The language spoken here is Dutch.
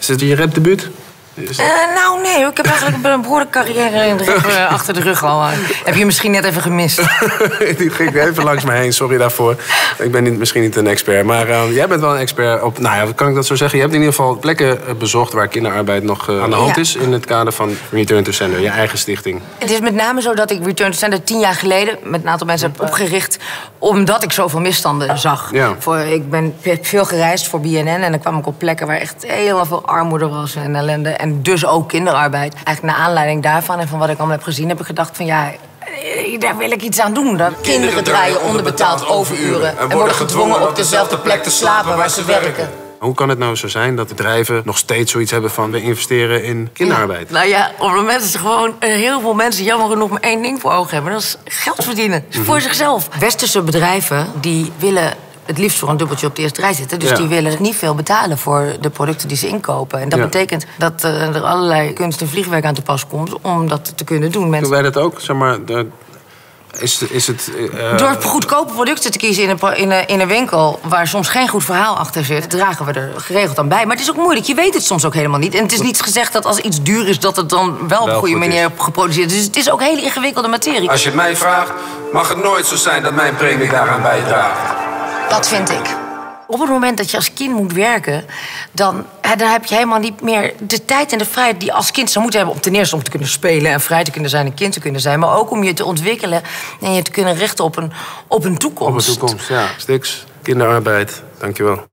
Is dit je rapdebuut? Nou, nee. Ik heb eigenlijk een behoorlijke carrière achter de rug al. Heb je misschien net even gemist. Die ging even langs me heen, sorry daarvoor. Ik ben misschien niet een expert, maar jij bent wel een expert op... Nou ja, kan ik dat zo zeggen? Je hebt in ieder geval plekken bezocht waar kinderarbeid nog aan de hand is... in het kader van Return to Sender, je eigen stichting. Het is met name zo dat ik Return to Sender 10 jaar geleden... met een aantal mensen heb opgericht... omdat ik zoveel misstanden zag. Ja. Ik heb veel gereisd voor BNN en dan kwam ik op plekken... waar echt heel veel armoede was en ellende. En dus ook kinderarbeid. Eigenlijk naar aanleiding daarvan en van wat ik allemaal heb gezien... heb ik gedacht van ja, daar wil ik iets aan doen. Dat kinderen draaien onderbetaald overuren... en worden gedwongen op dezelfde plek te slapen waar ze werken. Hoe kan het nou zo zijn dat bedrijven nog steeds zoiets hebben van... we investeren in kinderarbeid? Ja, nou ja, op het moment is er gewoon heel veel mensen... jammer genoeg maar één ding voor ogen hebben. Dat is geld verdienen. Dat is voor zichzelf. Westerse bedrijven die willen... het liefst voor een dubbeltje op de eerste rij zitten. Dus die willen niet veel betalen voor de producten die ze inkopen. En dat betekent dat er allerlei kunst en vliegwerk aan te pas komt... om dat te kunnen doen. Doen wij dat ook? Zeg maar, is het... Door goedkope producten te kiezen in een winkel... waar soms geen goed verhaal achter zit... dragen we er geregeld aan bij. Maar het is ook moeilijk. Je weet het soms ook helemaal niet. En het is niet gezegd dat als iets duur is... dat het dan wel op een goede manier geproduceerd is. Dus het is ook hele ingewikkelde materie. Als je het mij vraagt, mag het nooit zo zijn... dat mijn premie daaraan bijdraagt. Dat vind ik. Op het moment dat je als kind moet werken... dan heb je helemaal niet meer de tijd en de vrijheid... die je als kind zou moeten hebben... om ten eerste om te kunnen spelen en vrij te kunnen zijn... en kind te kunnen zijn, maar ook om je te ontwikkelen... en je te kunnen richten op een toekomst. Op een toekomst, ja. Stix, kinderarbeid, dankjewel.